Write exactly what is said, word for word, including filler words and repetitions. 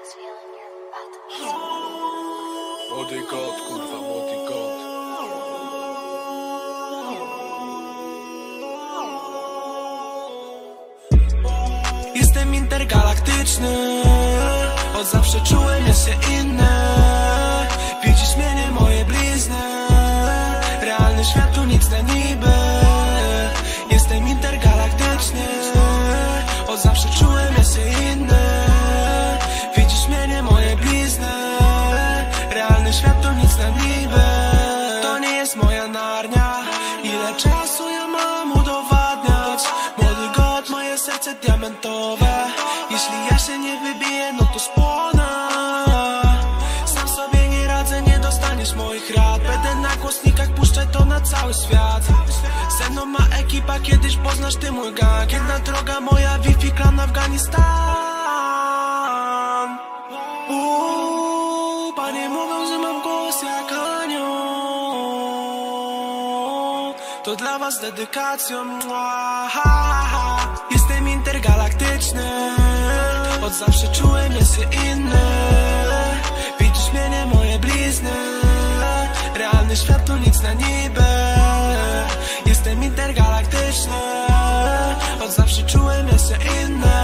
Młody kot, kurwa, młody kot. Jestem intergalaktyczny, od zawsze czułem jest się inny. Widzisz mnie, nie moje blizny. Realny świat tu nic na niby. Jestem intergalaktyczny, od zawsze czułem jest się inny. Widzisz mnie, nie moje blizny. Realny świat to nic na niby. To nie jest moja Narnia. Ile czasu ja mam udowadniać? Młody god, moje serce diamentowe. Jeśli ja się nie wybiję, no to spłonę. Sam sobie nie radzę, nie dostaniesz moich rad. Będę na głośnikach, puszczę to na cały świat. Ze mną ma ekipa, kiedyś poznasz ty mój gang. Jedna droga moja, Wi-Fi, klan Afganistan. Uuu, panie mówią, że mam głos jak anioł. To dla was dedykacją. Jestem intergalaktyczny, od zawsze czułem jest się inny. Widzisz mnie, nie moje blizny. Realny świat to nic na niby. Jestem intergalaktyczny, od zawsze czułem jest się inny.